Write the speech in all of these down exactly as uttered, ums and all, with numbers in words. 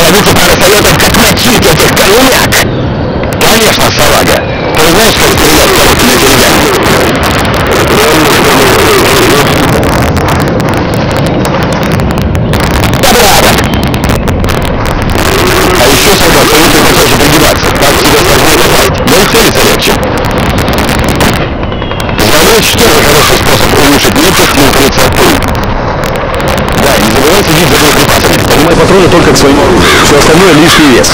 дадите пару советов, как мочить этих коняк? Конечно, салага. Ты знаешь, как приятно на деньгах? Порядок. А еще, солдат, привыкли похоже пригибаться. Так тебе сложнее бывает. Да и целиться легче. Звонить что же хороший способ улучшить меткость и укрыться от пуль. Да, и не забывай следить за боеприпасами. Поднимай патроны только к своему оружию. Все остальное лишний вес.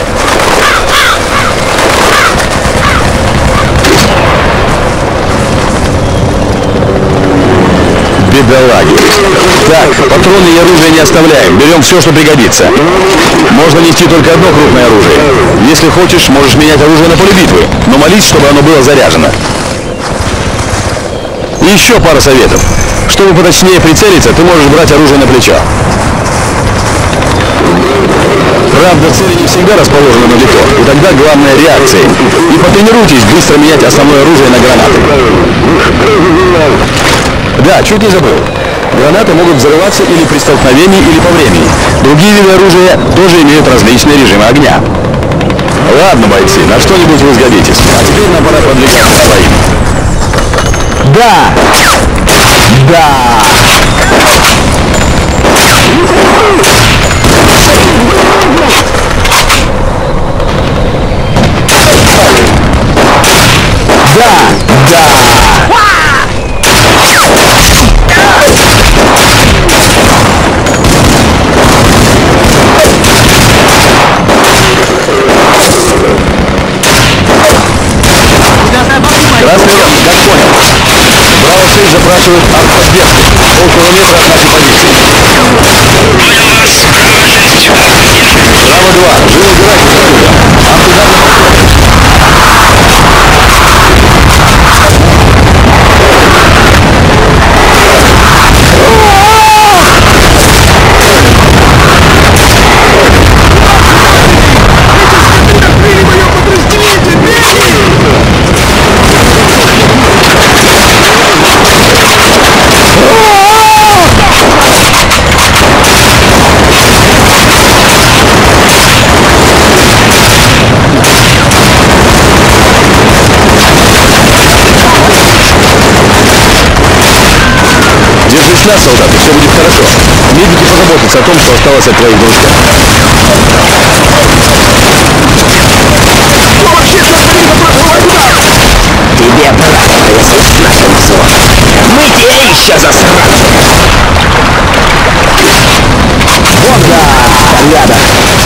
Бедолаги. Так, патроны и оружие не оставляем. Берем все, что пригодится. Можно нести только одно крупное оружие. Если хочешь, можешь менять оружие на поле битвы, но молись, чтобы оно было заряжено. И еще пара советов. Чтобы поточнее прицелиться, ты можешь брать оружие на плечо. Правда, цели не всегда расположены далеко, и тогда главное реакция. И потренируйтесь быстро менять основное оружие на гранаты. Да, чуть не забыл. Гранаты могут взрываться или при столкновении, или по времени. Другие виды оружия тоже имеют различные режимы огня. Ладно, бойцы, на что-нибудь вы сгодитесь. А теперь нам пора продвигаться к своим. Да! Да! Да! Да! Красный лев, как понял. Браво шесть запрашивает артподдержку. Полкилометра от нашей позиции. Браво два, живо убирайтесь оттуда. Держись нас, солдаты, все будет хорошо. Медики позаботятся о том, что осталось от твоих друзей. Тебе понравилось с нашим взводом. Мы те еще засранцы. Вот да, порядок.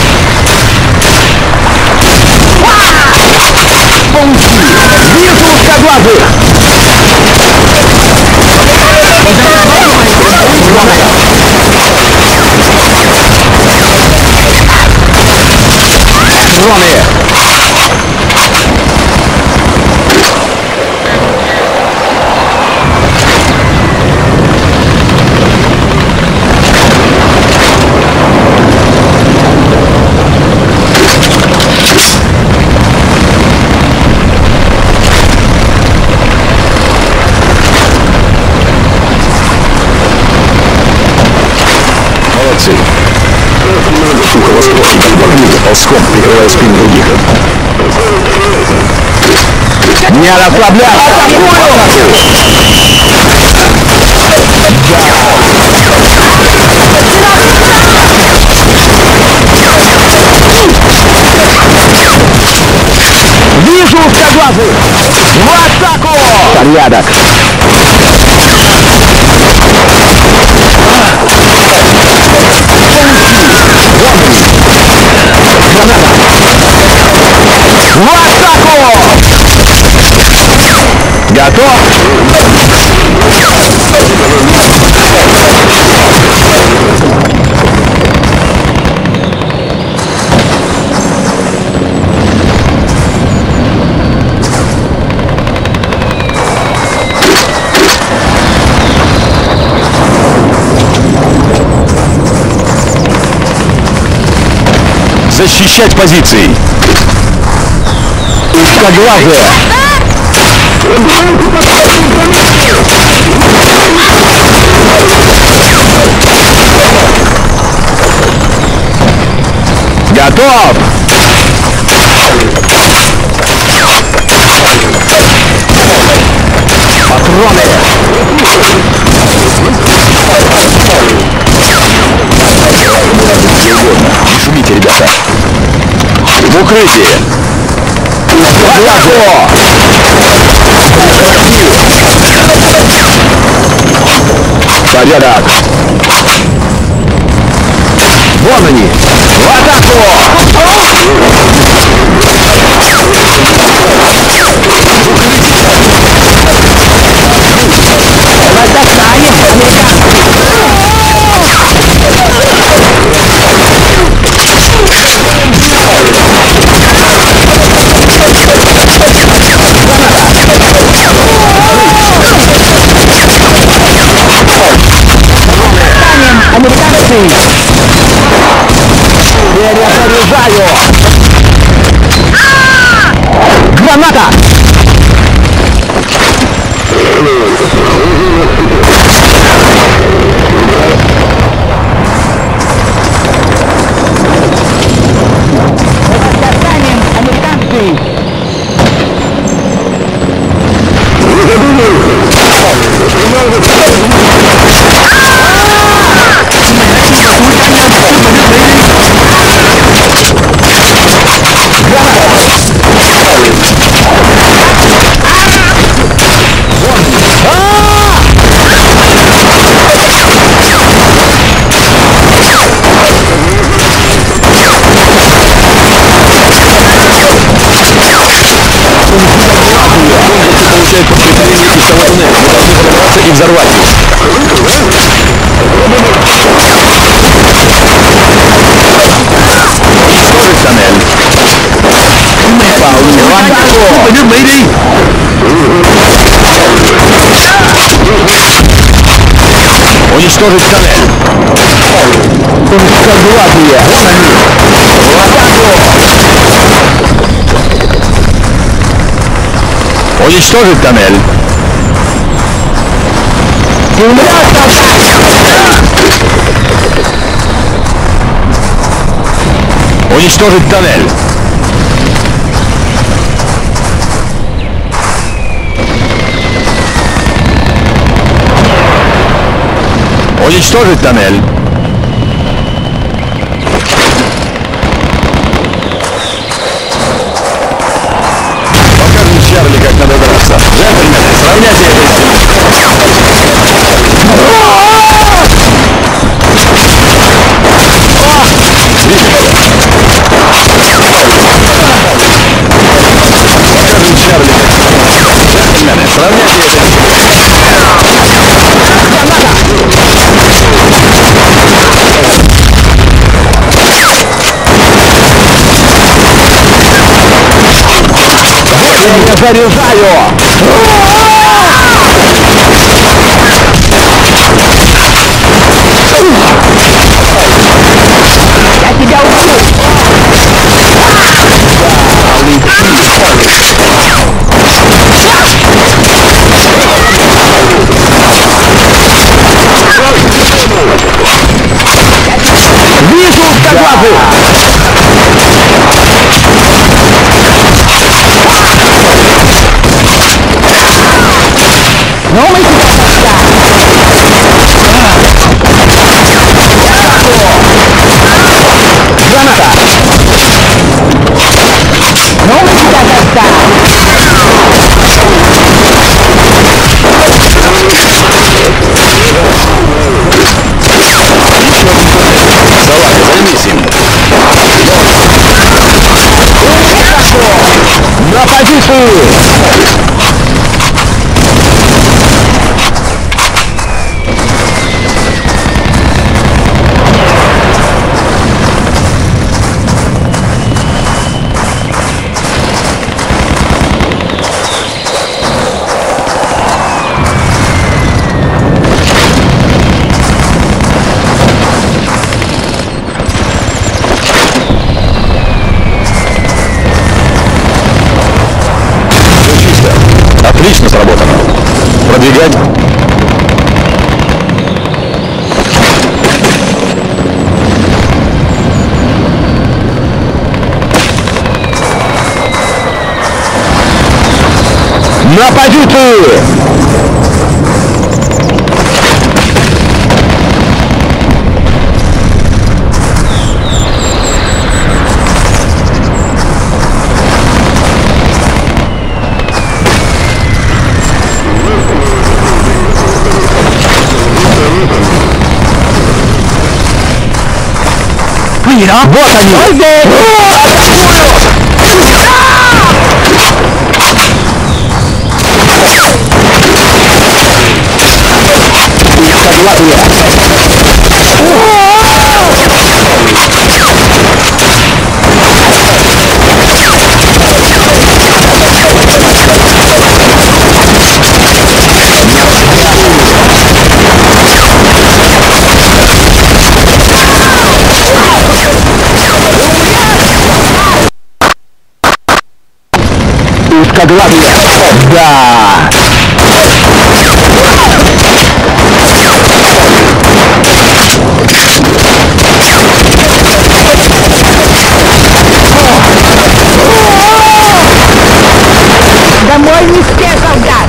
Пауки! Вижу узкоглазых! Зоны! Молодцы. Сука, восточники погнуты ползком, прикрывая спину других. Не расслабляться! Вижу узкоглазых! В атаку! Порядок! В атаку! Готов? Защищать позиции! Узкоглазые! Готов! Патроны! Не шумите, ребята! В укрытие! Атаку! Порядок! Вон они! В атаку! Перезаряжаю! Граната! Получает подкрепление из того туннеля. Мы должны пробраться и взорвать их. Уничтожить тоннель. В атаку! Уничтожить тоннель. Конскоглазые. Вон они. В атаку! Уничтожить тоннель. Уничтожить тоннель. Уничтожить тоннель. Покажем Чарли, как надо драться. Джентльмены, сравняйте это с ним. Джентльмены, сравняйте это с ним. Я заряжаю! Я тебя убью! Вижу узкоглазый! Ну мы тебя Граната! Ну мы тебя Салага, займись им! На позицию! Отлично сработано. Продвигать. На позиции! Вот они! Узкоглазые! Да! Домой не все, солдат!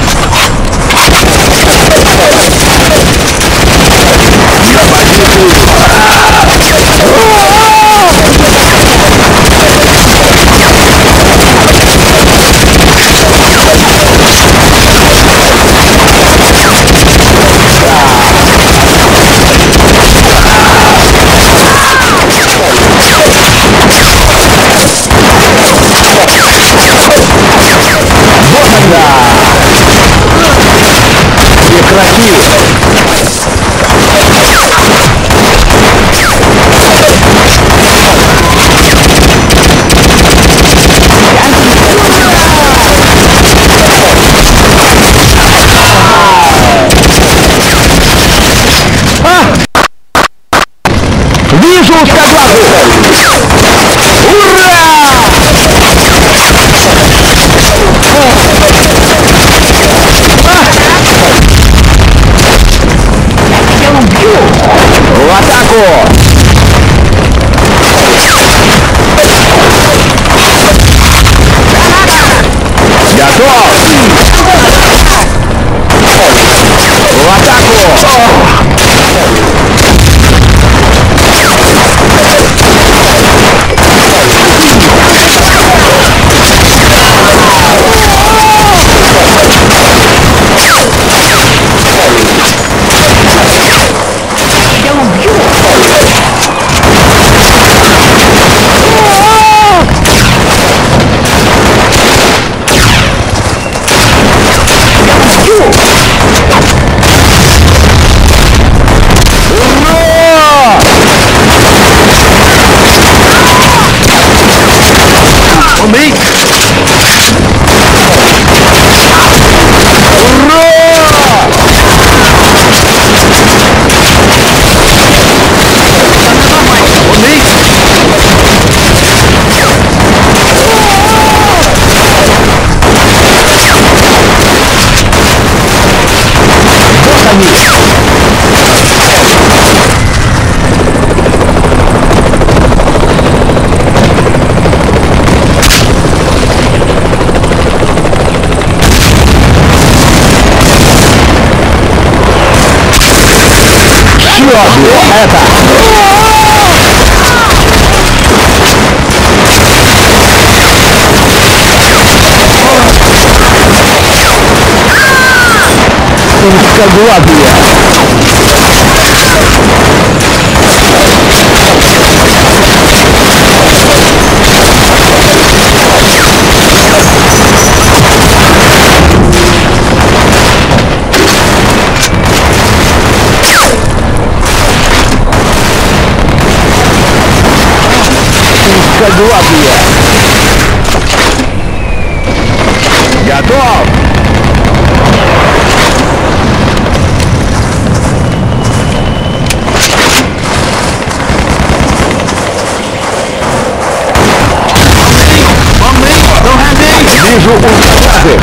Вижу узкоглазых! Ура! В атаку! Готов! В атаку! Это! Узкоглазые! Узкоглазые! Готов! Вижу узкоглазых!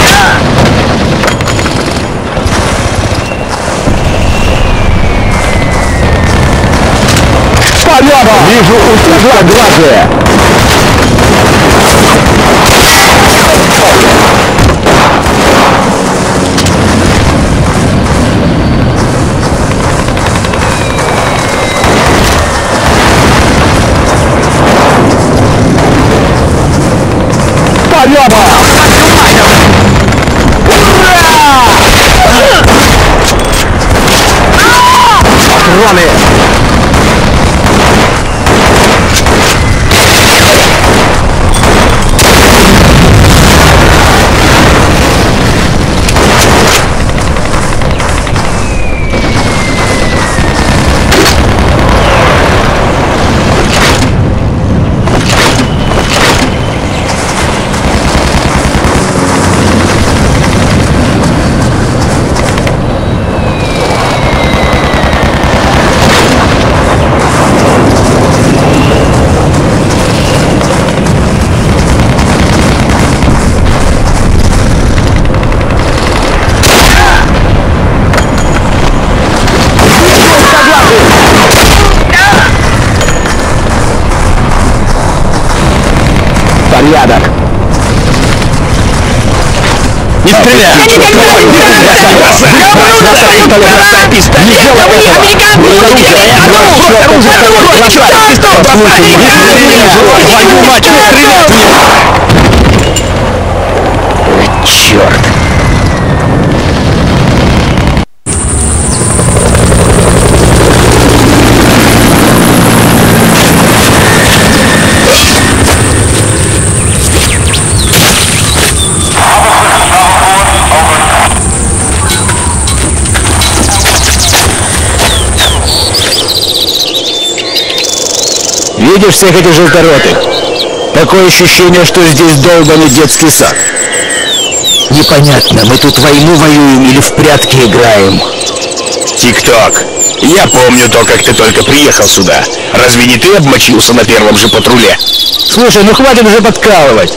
Полета! Вижу узкоглазые! патроны! Порядок! Не стреляй! Я не стреляю! Не Черт! Видишь всех этих желторотых? Такое ощущение, что здесь долбанный детский сад. Непонятно, мы тут войну воюем или в прятки играем. Тик-ток. Я помню то, как ты только приехал сюда. Разве не ты обмочился на первом же патруле? Слушай, ну хватит уже подкалывать.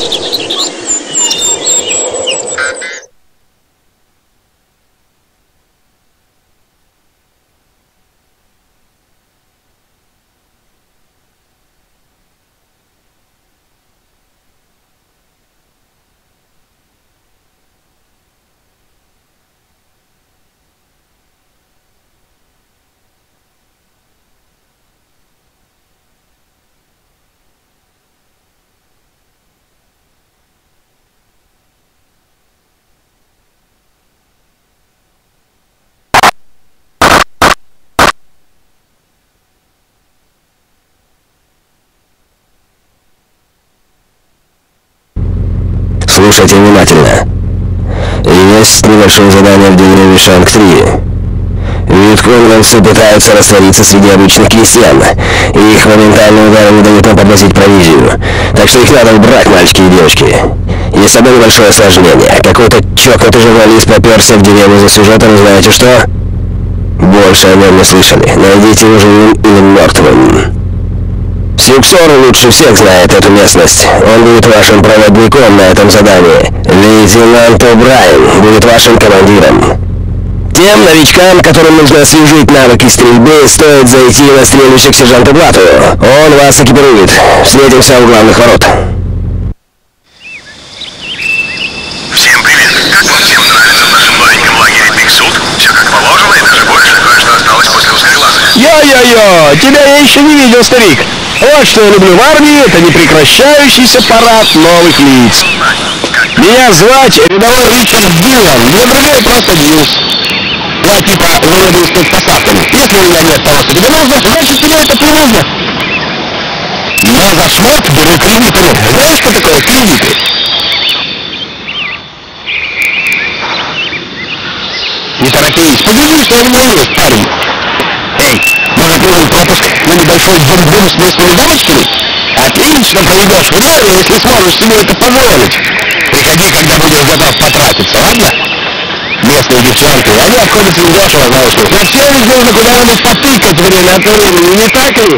Слушайте внимательно. Есть небольшое задание в деревне Шанг три. Вьетконговцы пытаются раствориться среди обычных крестьян, и их моментальные удары не дают нам подносить провизию. Так что их надо убрать, мальчики и девочки. Есть одно небольшое осложнение. Какой-то чокнутый журналист попёрся в деревню за сюжетом, знаете что? Больше о нем не слышали. Найдите его живым или мертвым. Сюксор лучше всех знает эту местность. Он будет вашим проводником на этом задании. Лейтенант О'Брайен будет вашим командиром. Тем новичкам, которым нужно освежить навыки стрельбы, стоит зайти на стрельбище к сержанту Блату. Он вас экипирует. Встретимся у главных ворот. Всем привет! Как вам всем нравится в нашем новеньком лагере Биг Суд? Все как положено и даже больше. Кое-что осталось после узкоглаза. Йо-йо-йо! Тебя я еще не видел, старик. Вот что я люблю в армии, это непрекращающийся парад новых лиц. Меня звать рядовой Ричард Дилан, но другой просто Дилс. Я типа заведую спецпосадками. Если у меня нет того, что тебе нужно, значит тебе это не нужно. Я за шмат беру кредиты. Знаешь, что такое кредиты? Не торопись, погляди, что у меня есть, парень. Эй, может принять пропуск на небольшой бум-бум с местными дамочками? Отлично проведешь время, если сможешь себе это позволить. Приходи, когда будешь готов потратиться, ладно? Местные девчонки, они обходятся недешево, знаешь ли. Но все ведь нужно куда-нибудь потыкать время от времени, не так ли?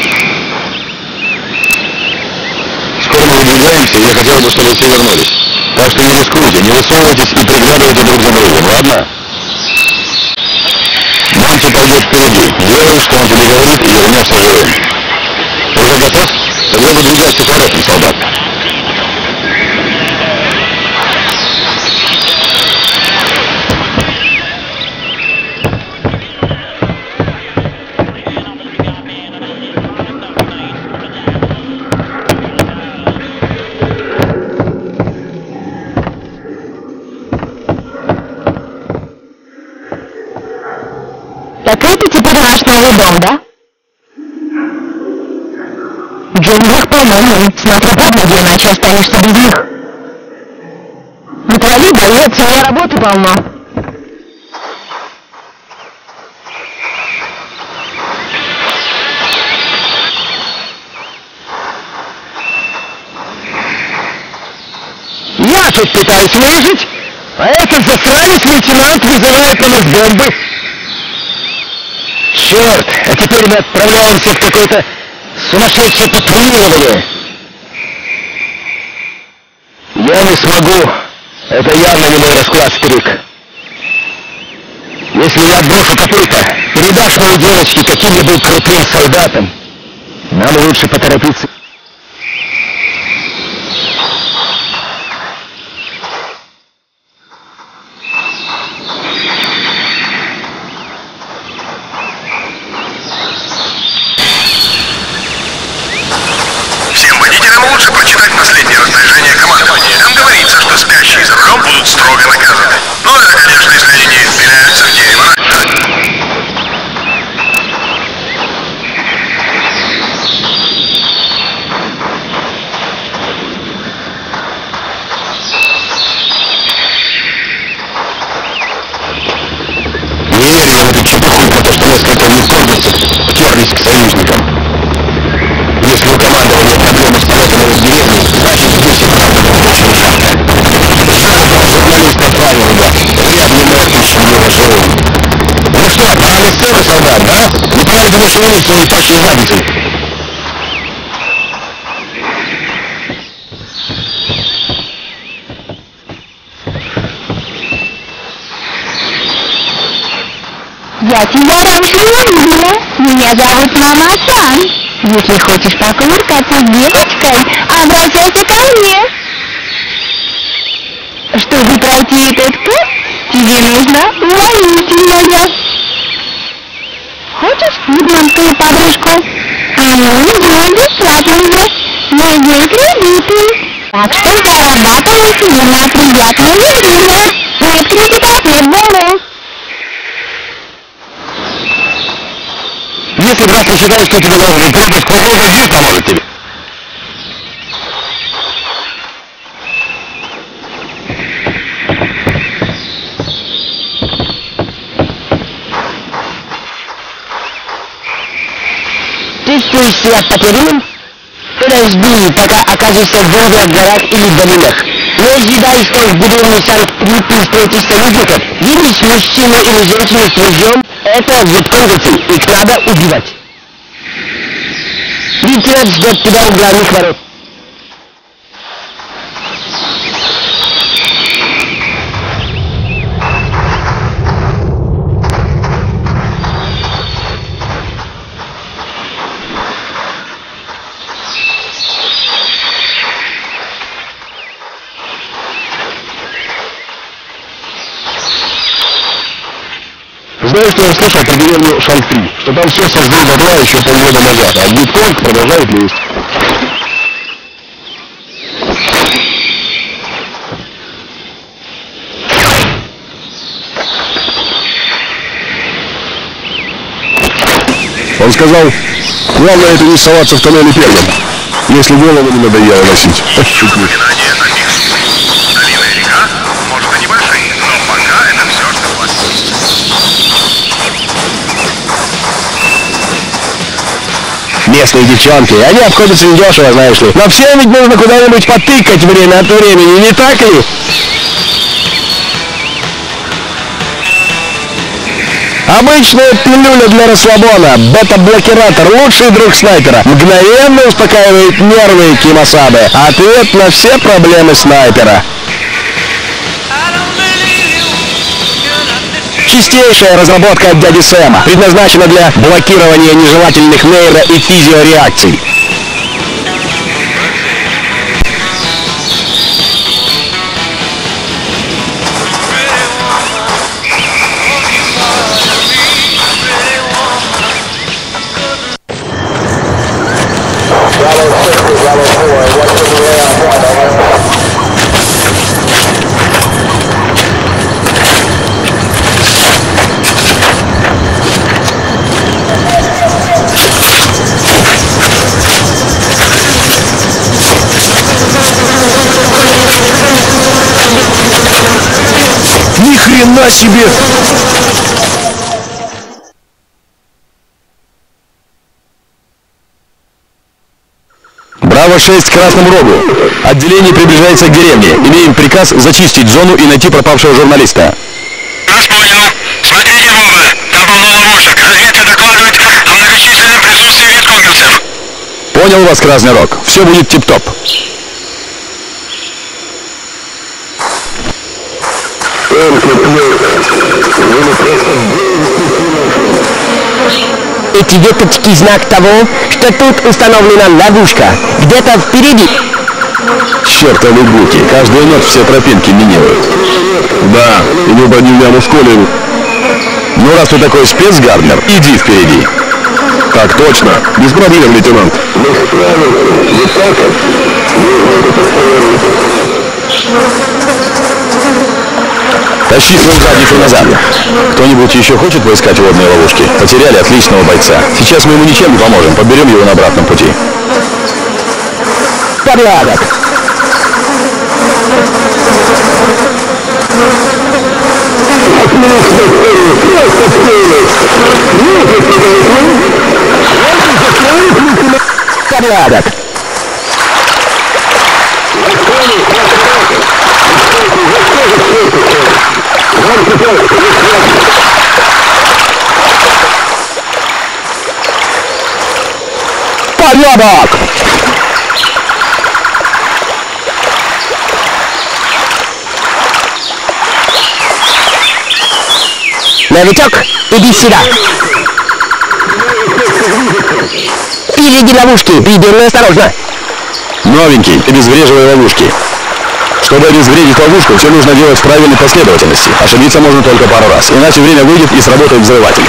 Я хотел бы, чтобы все вернулись. Так что не рискуйте, не высовывайтесь и приглядывайте друг за другом, ладно? Монти пойдет впереди. Делай, что он тебе говорит, и вернешься живым. Ты уже готов? Тогда выдвигайся вперед, солдат. Так это теперь наш новый дом, да? В джунглях полно, смотри под ноги, иначе останешься без них. Отвали, боец, у меня работы полно. Я тут пытаюсь выжить, а этот засранец лейтенант вызывает на нас бомбы. Черт, а теперь мы отправляемся в какое-то сумасшедшее патрулирование. Я не смогу. Это явно не мой расклад, старик. Если я отброшу копыта, передашь моей девочке каким-нибудь крутым солдатам. Нам лучше поторопиться. Всем водителям лучше прочитать последнее распоряжение командования. Там говорится, что спящие за рулем будут строго наказаны. Ну, это, конечно, если они не впиляются в дерево. Не верю в эту чепуху, потому что несколько японцев втерлись к союзникам. Если у командования проблемы с полетом из деревни, значит здесь и правда очень жарко. Журналисты отправил, ребят. Вряд ли мы отпустим его живым. Ну что, пора в сцену, солдат, да? Не пора ли тебе шевелить своей тощей задницей? Я тебя раньше не видела. Меня зовут Мама Сан. Если хочешь покувыркаться с девочкой, обращайся ко мне. Чтобы пройти этот путь, тебе нужно воительная. Хочешь гигантскую подружку? А мы делаем бесплатно. Найдем кредиты. Так что зарабатывай себе на приятное время. Нет кредитов, нет бонус. Если брат не считает, что тебе должен быть пропуск, возможно, здесь поможет тебе. Чувствуешь себя потерянным? Подожди, пока окажешься в джунглях, горах или долинах. Не ожидай, что в деревне Санкт-Три ты встретишь союзников. Видишь мужчину или женщину с ружьем? Это японцы, их надо убивать. Лейтенант ждет тебя у главных ворот. Знаешь, что я слышал про деревню Шанг-Три? Что там все сожгли дотла еще полгода назад, а Вьетконг продолжает лезть. Он сказал, главное это не соваться в тоннеле первым, если голову не надоело носить. Шутник. Долина и река, может и небольшие, но пока это все, что у вас есть. Местные девчонки, они обходятся недешево, знаешь ли. Но всем ведь нужно куда-нибудь потыкать время от времени, не так ли? Обычная пилюля для расслабона, бета-блокиратор, лучший друг снайпера. Мгновенно успокаивает нервы Кимасабе. Ответ на все проблемы снайпера. Чистейшая разработка от дяди Сэма. Предназначена для блокирования нежелательных нейро- и физиореакций. Ни хрена себе! Браво шесть к Красному Рогу. Отделение приближается к деревне. Имеем приказ зачистить зону и найти пропавшего журналиста. Вас понял. Смотрите в оба. Там полно ловушек. Разведка докладывает о многочисленном присутствии вьетконговцев. Понял вас, Красный Рог. Все будет тип-топ. Эти веточки знак того, что тут установлена ловушка. Где-то впереди. Чертовы буки. Каждую ночь все тропинки минируют. Да, и мы подним яму в школе. Ну, раз ты такой спец, Гарднер, иди впереди. Так точно. Без проблем, лейтенант. Тащи свою задницу назад. Кто-нибудь еще хочет поискать водные ловушки? Потеряли отличного бойца. Сейчас мы ему ничем не поможем. Подберем его на обратном пути. Порядок. Порядок. Порядок! Новичок, иди сюда. Впереди ловушки, предельно осторожно. Новенький, обезвреживай ловушки. Чтобы обезвредить ловушку, все нужно делать в правильной последовательности. Ошибиться можно только пару раз, иначе время выйдет и сработает взрыватель.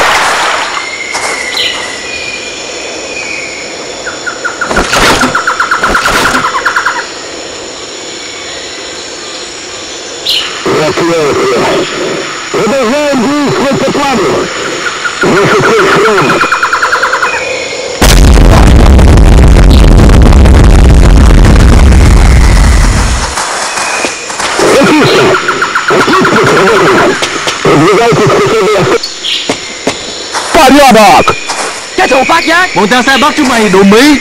Продолжаем действовать по плану. Наша цель храм. Порядок! Cái thù phát giác, bọn ta sẽ bắt chúng mày đủ mỹ.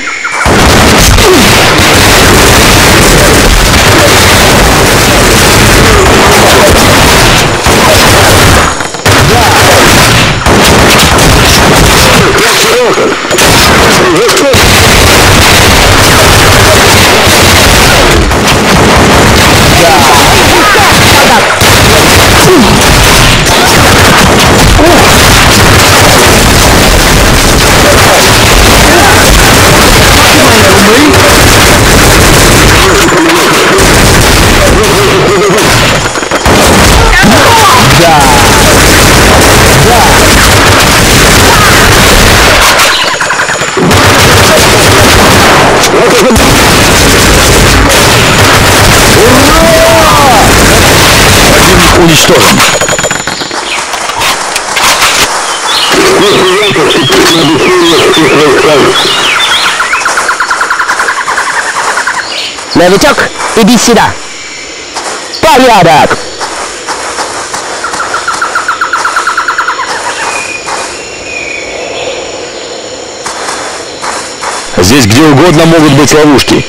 Уничтожен. Новичок, иди сюда. Порядок! Здесь где угодно могут быть ловушки.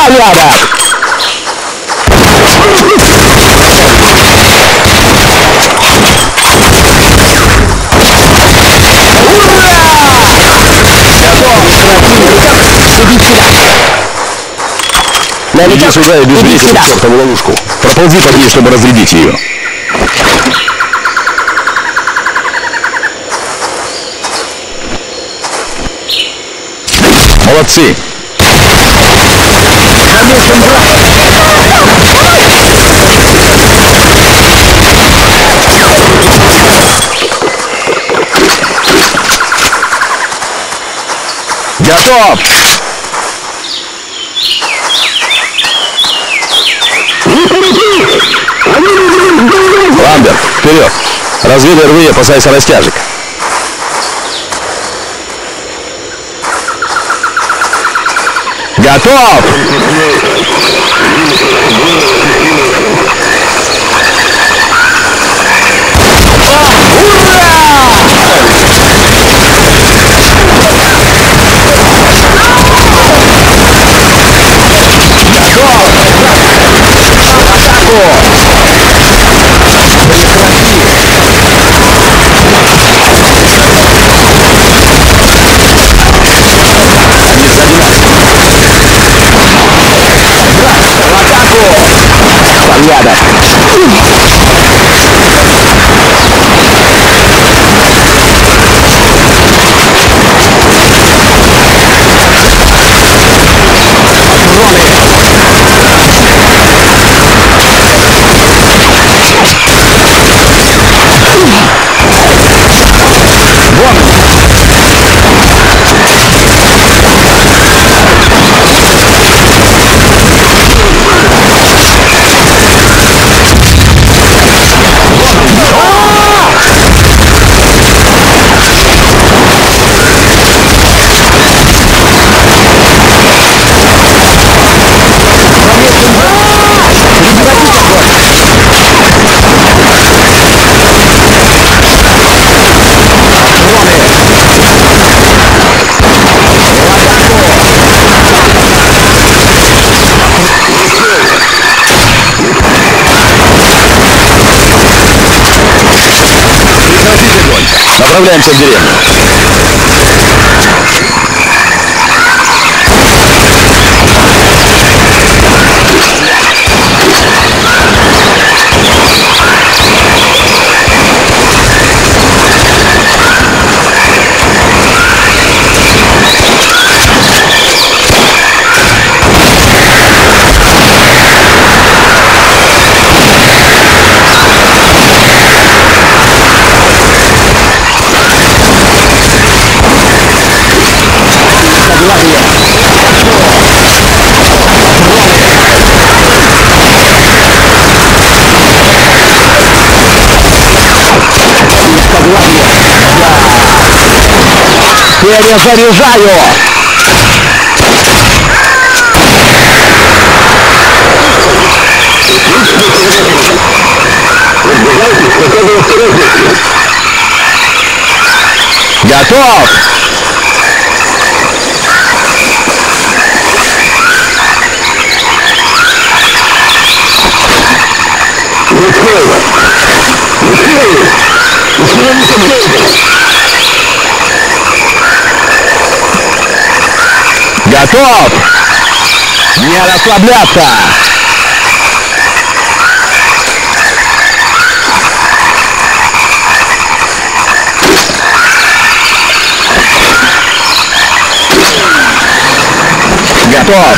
Снаряда! Иди сюда и без веси в чертову ловушку. Проползи под ней, чтобы разрядить ее. Молодцы! Готов! Ламберт, вперед! Разведай рвы и опасайся растяжек. Готов! Снаряда! Направляемся в деревню. Перезаряжаю! Готов! Готов! Не расслабляться! Готов!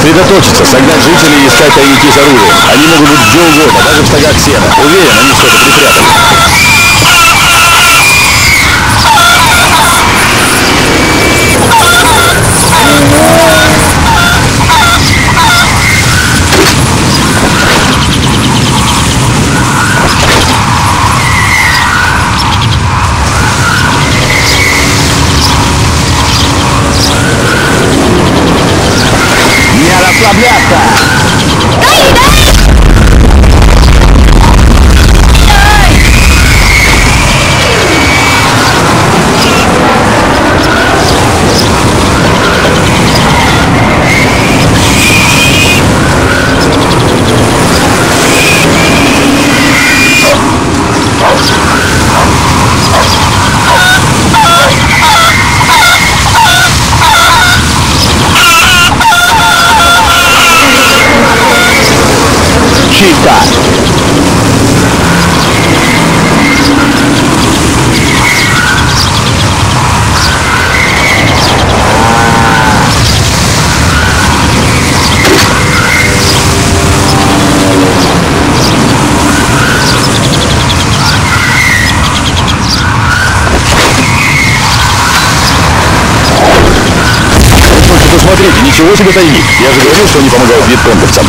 Сосредоточиться, согнать жителей и искать тайники с оружием. Они могут быть где угодно, даже в стогах сена. Уверен, они что-то припрятали. Не расслабляться! Чисто! Только посмотрите, ничего себе тайник. Я же говорил, что они помогают вьетконговцам.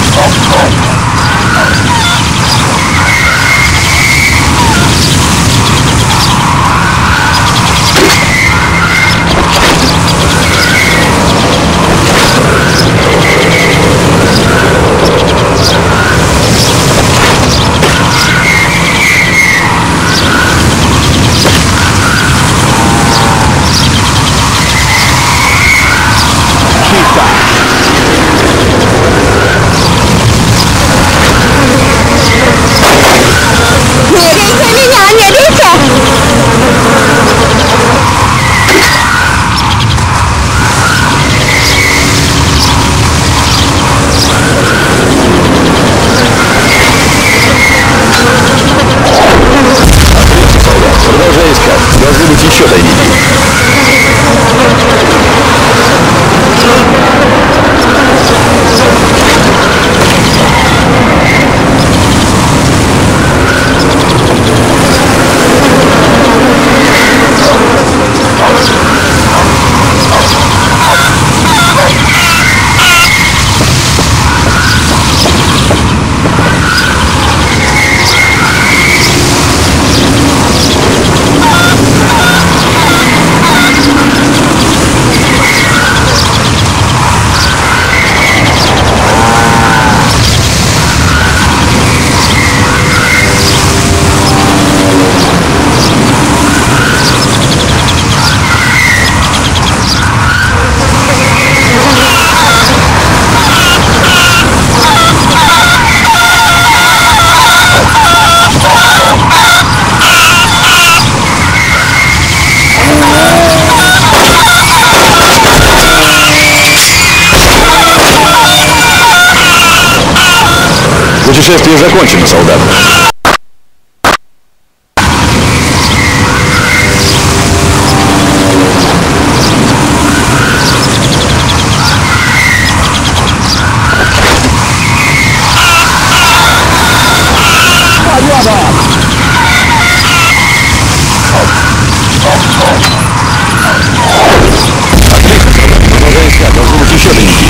Продолжай искать. Должны быть еще тайники. Путешествие закончено, солдат. Продолжай искать, должны быть еще тайники.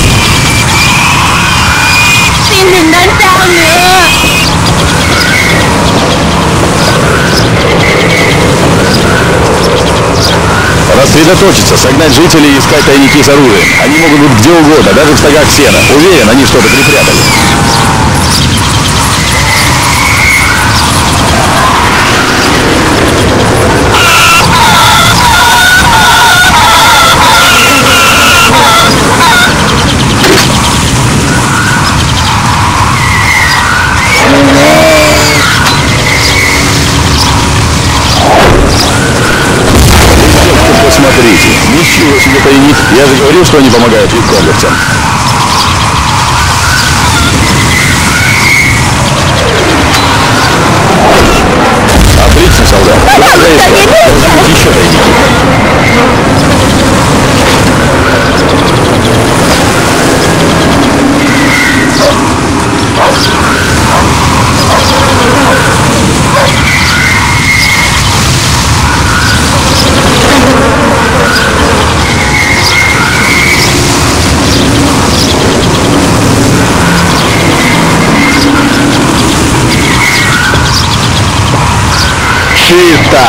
Рассредоточиться, согнать жителей и искать тайники с оружием. Они могут быть где угодно, даже в стогах сена. Уверен, они что-то припрятали. Посмотрите, ничего себе тайник. Я же говорил, что они помогают вьетконговцам. Отлично, солдат. Продолжай искать. Должны быть еще тайники. Шифта!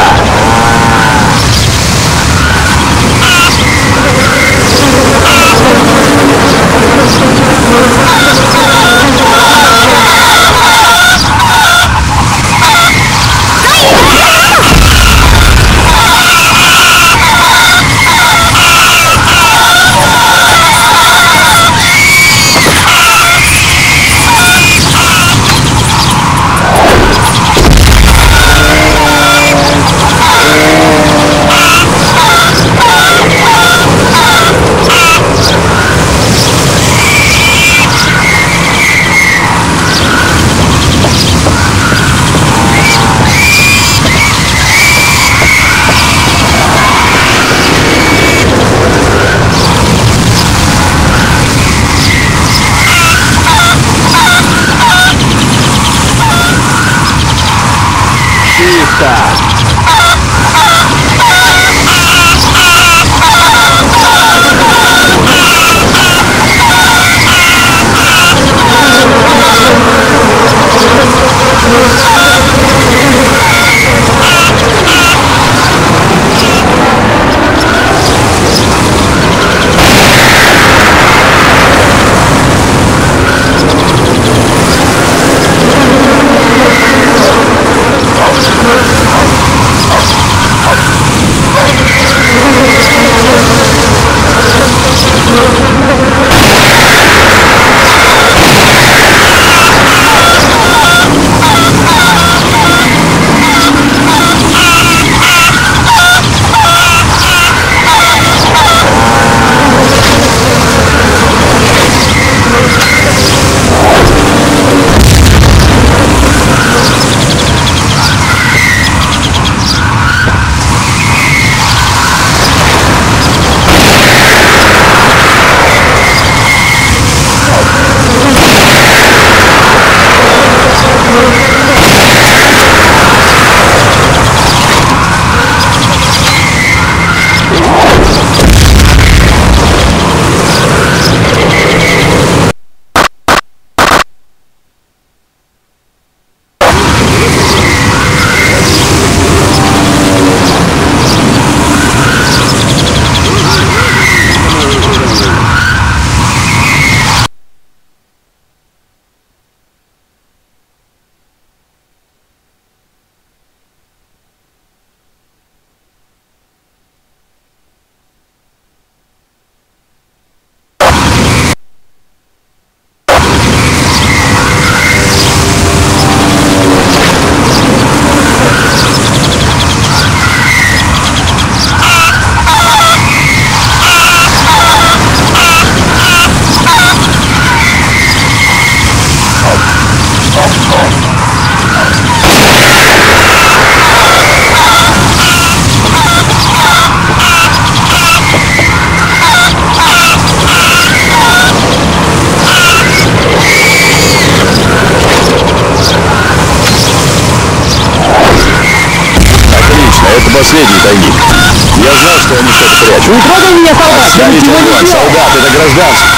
Последний тайник. Я знал, что они что-то прячут. Не трогай меня, солдат! Я не трогай, солдат, это гражданский.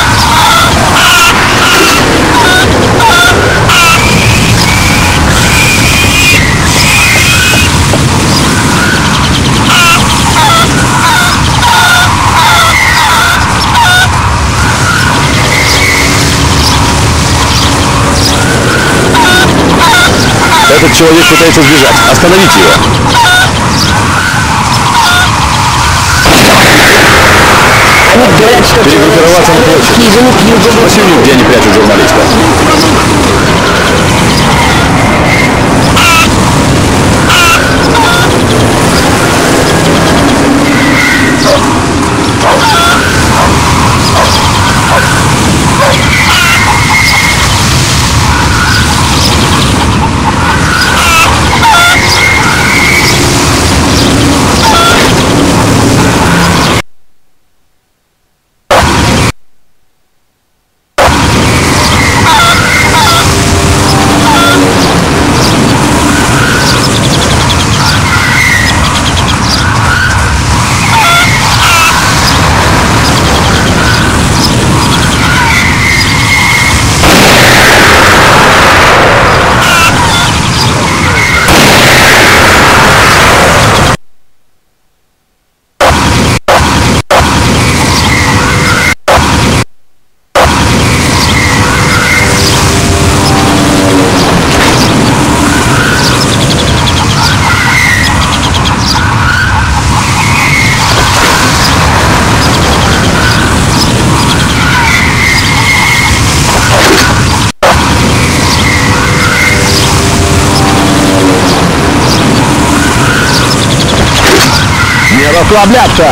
Этот человек пытается сбежать. Остановите его. Говорят, что Перегруппироваться на площадь. Спроси у них, где они прячут журналиста. расслабляться!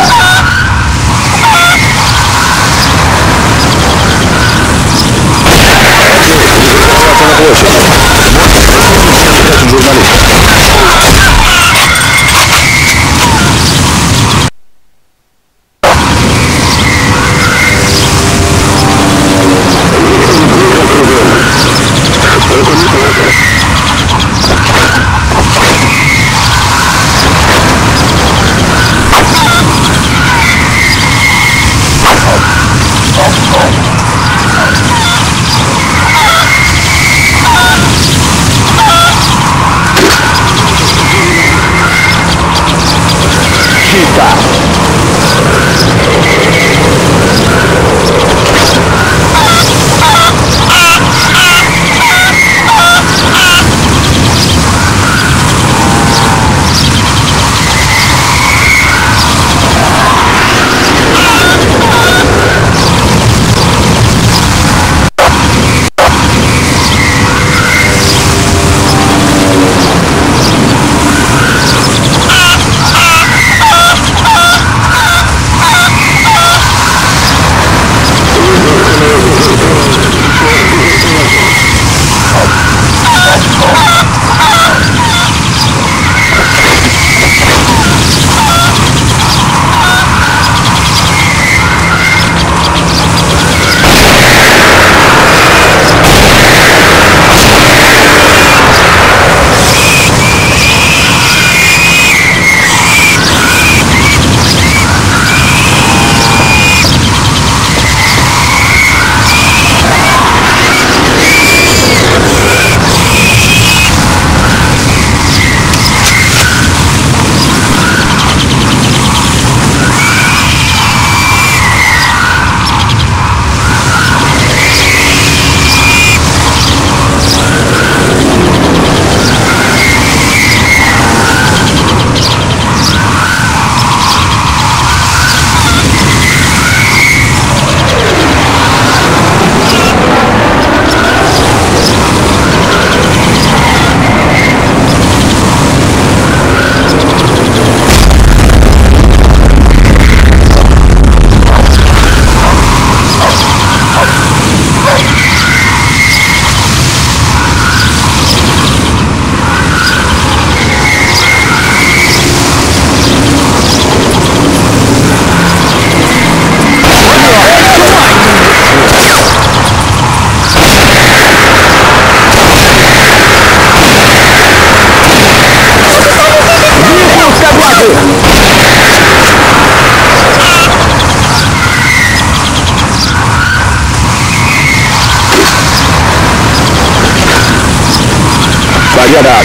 Порядок!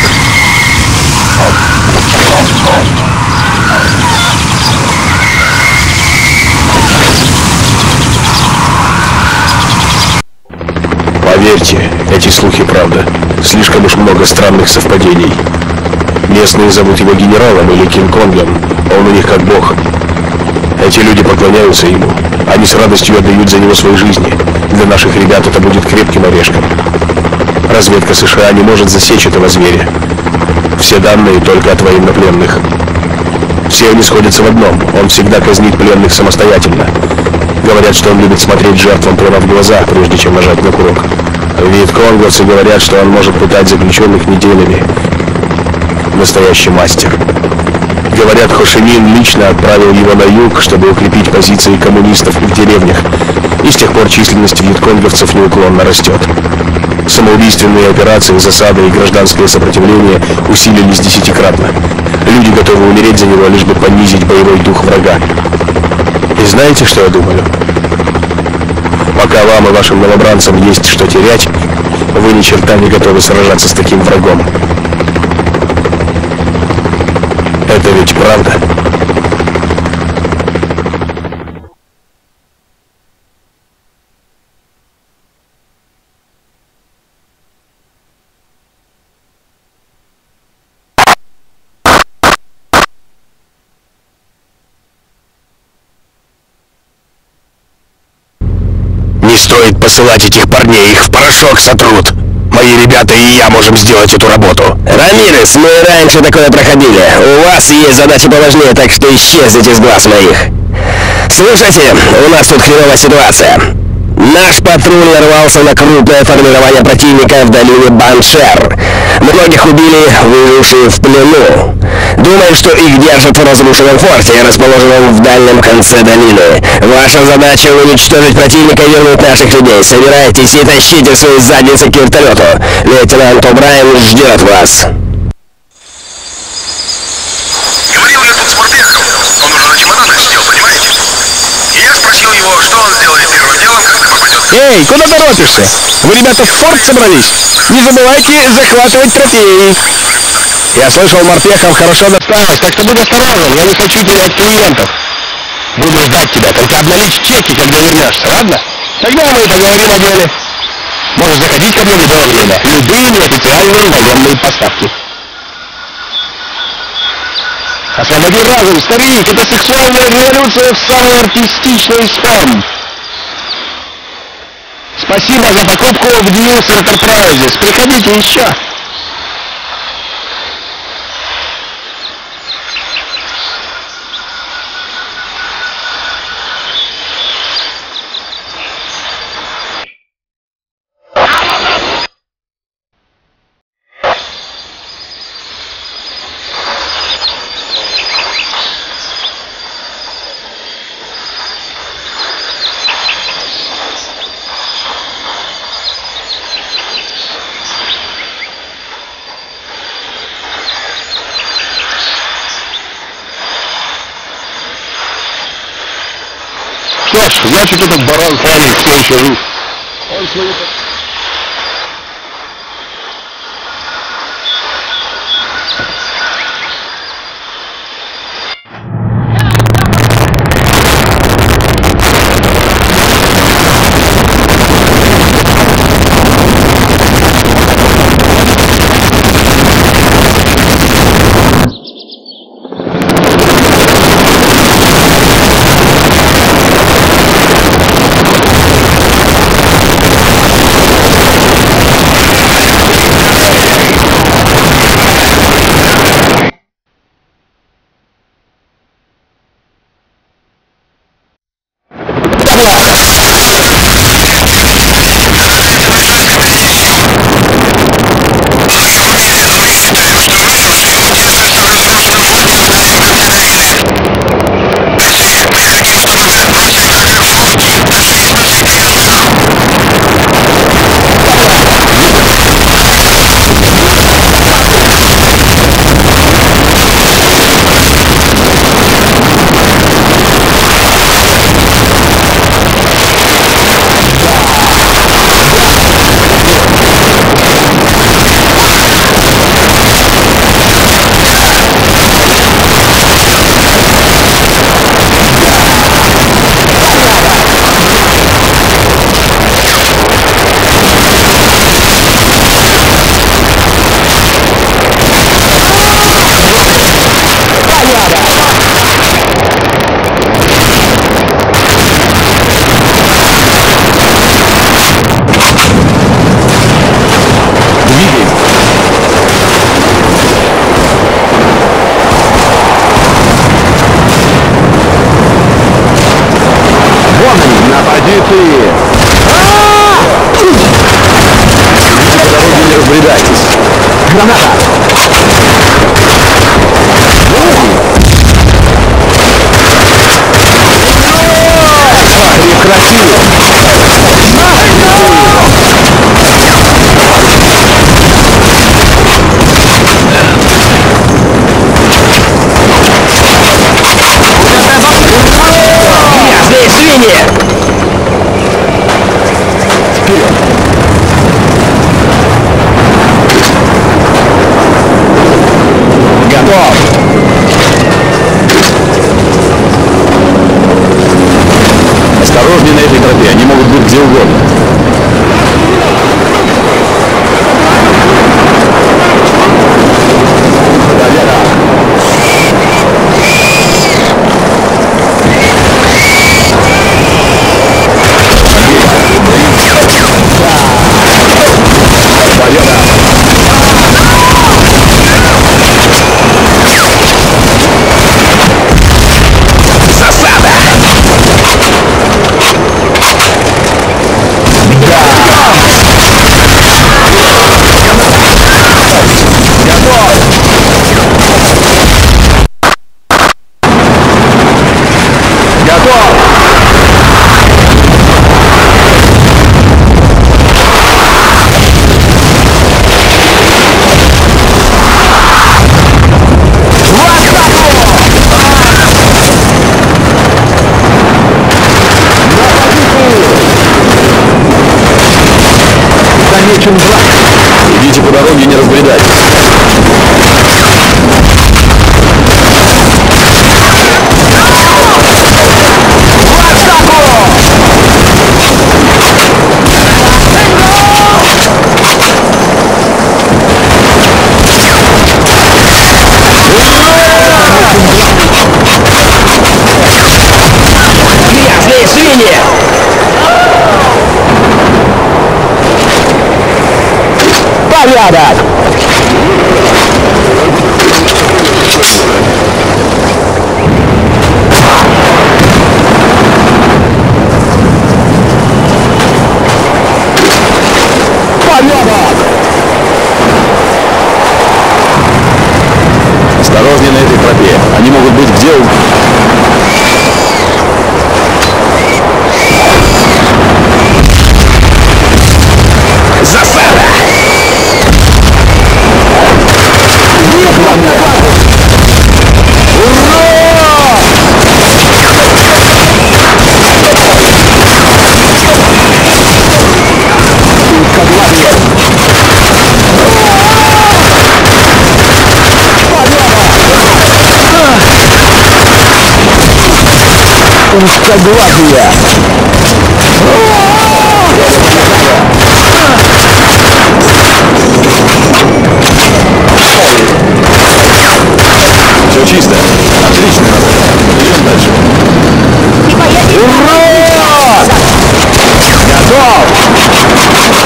Поверьте, эти слухи правда. Слишком уж много странных совпадений. Местные зовут его генералом или Кинг-Конгом, а он у них как бог. Эти люди поклоняются ему. Они с радостью отдают за него свои жизни. Для наших ребят это будет крепким орешком. Разведка США не может засечь этого зверя. Все данные только от военнопленных. Все они сходятся в одном. Он всегда казнит пленных самостоятельно. Говорят, что он любит смотреть жертвам прямо в глаза, прежде чем нажать на курок. Вьетконговцы говорят, что он может пытать заключенных неделями. Настоящий мастер. Говорят, Хо Ши Мин лично отправил его на юг, чтобы укрепить позиции коммунистов в деревнях. И с тех пор численность вьетконговцев неуклонно растет. Самоубийственные операции, засады и гражданское сопротивление усилились десятикратно. Люди готовы умереть за него, лишь бы понизить боевой дух врага. И знаете, что я думаю? Пока вам и вашим новобранцам есть что терять, вы ни черта не готовы сражаться с таким врагом. Это ведь правда? Не стоит посылать этих парней, их в порошок сотрут. Мои ребята и я можем сделать эту работу. Рамирес, мы раньше такое проходили. У вас есть задачи поважнее, так что исчезните с глаз моих. Слушайте, у нас тут хреновая ситуация. Наш патруль нарвался на крупное формирование противника в долине Баншер. Многих убили, выжившие в плену. Думаем, что их держат в разрушенном форте, расположенном в дальнем конце долины. Ваша задача — уничтожить противника и вернуть наших людей. Собирайтесь и тащите свои задницы к вертолету. Лейтенант О'Брайен ждет вас. Говорил я тут с морпехом. Он уже на чемоданах сидел, понимаете? И я спросил его, что он сделает первым делом, когда попадет. Эй, куда торопишься? Вы, ребята, в форт собрались? Не забывайте захватывать трофеи. Я слышал, морпехам хорошо досталось, так что будь осторожен, я не хочу терять клиентов. Буду ждать тебя, только обналичь чеки, когда вернешься, ладно? Тогда мы поговорим о деле. Можешь заходить ко мне в любое время. Любые неофициальные военные поставки. Освободи разум, старик! Это сексуальная революция в самой артистичной форме. Спасибо за покупку в News Enterprises. Приходите еще. Что ж, значит, этот баран Фанни все еще жив. Он свою... очень враг. Идите по дороге и не разбредайтесь. Грязные свиньи! Порядок! Осторожнее на этой тропе. Они могут быть где угодно. Засада! Узкоглазые! Все чисто. Отлично. Идем дальше. Ура! Готов!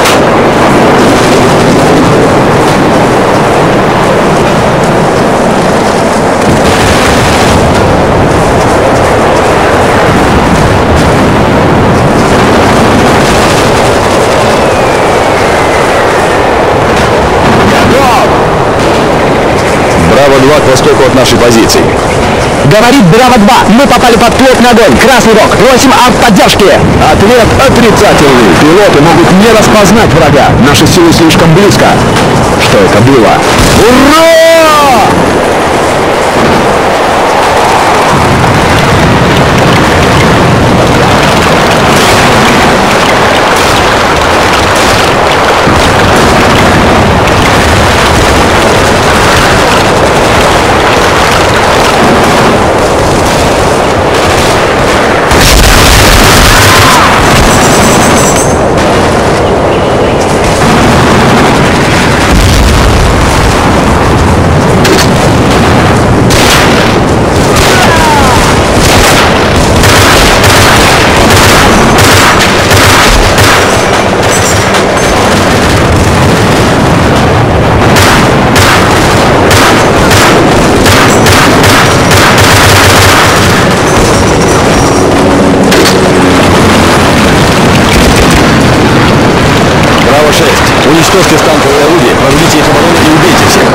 Браво-два к востоку от нашей позиции. Говорит Браво-два. Мы попали под плотный огонь. Красный Рог. Просим о поддержке. Ответ отрицательный. Пилоты могут не распознать врага. Наши силы слишком близко. Что это было? Ура! Уничтожьте станковые орудия, прорвите их оборону и убейте всех.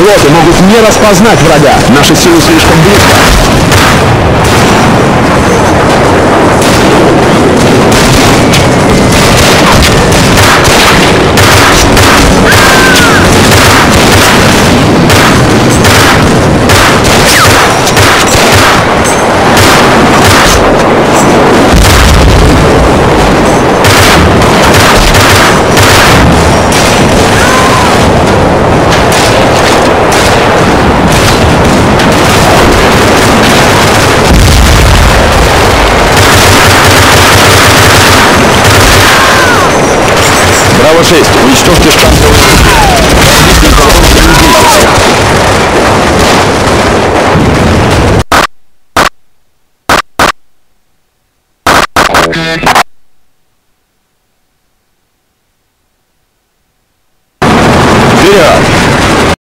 Пилоты могут не распознать врага. Наши силы слишком близко. Браво шесть, уничтожьте штаб.